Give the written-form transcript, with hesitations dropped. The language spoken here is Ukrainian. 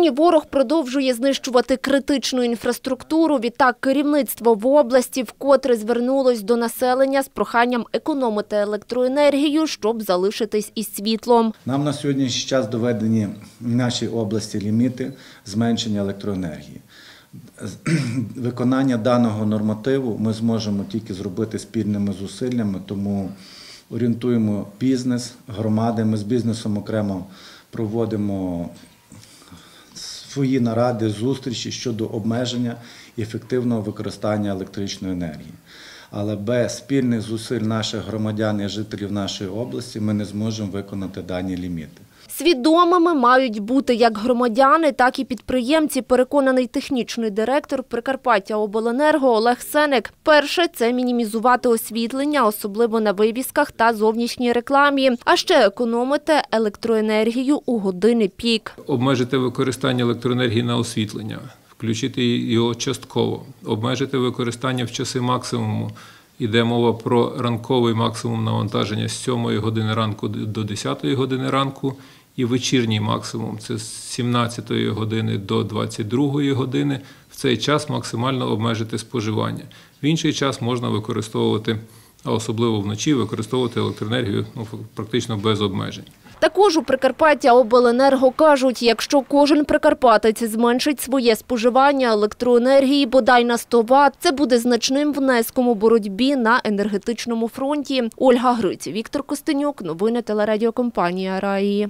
Нині ворог продовжує знищувати критичну інфраструктуру. Відтак керівництво в області вкотре звернулось до населення з проханням економити електроенергію, щоб залишитись із світлом. Нам на сьогоднішній час доведені в нашій області ліміти зменшення електроенергії. Виконання даного нормативу ми зможемо тільки зробити спільними зусиллями, тому орієнтуємо бізнес, громади. Ми з бізнесом окремо проводимо свої наради, зустрічі щодо обмеження і ефективного використання електричної енергії. Але без спільних зусиль наших громадян і жителів нашої області ми не зможемо виконати дані ліміти. Свідомими мають бути як громадяни, так і підприємці, переконаний технічний директор Прикарпаттяобленерго Олег Сенек. Перше – це мінімізувати освітлення, особливо на вивісках та зовнішній рекламі, а ще економити електроенергію у години пік. Обмежити використання електроенергії на освітлення, включити його частково, обмежити використання в часи максимуму. Йде мова про ранковий максимум навантаження з 7 години ранку до 10 години ранку і вечірній максимум – це з 17 години до 22 години. В цей час максимально обмежити споживання. В інший час можна використовувати, а особливо вночі, використовувати електроенергію практично без обмежень. Також у Прикарпаттяобленерго кажуть, якщо кожен прикарпатець зменшить своє споживання електроенергії бодай на 100 Вт, це буде значним внеском у боротьбі на енергетичному фронті. Ольга Гриць, Віктор Костенюк. Новини телерадіокомпанія «Раї».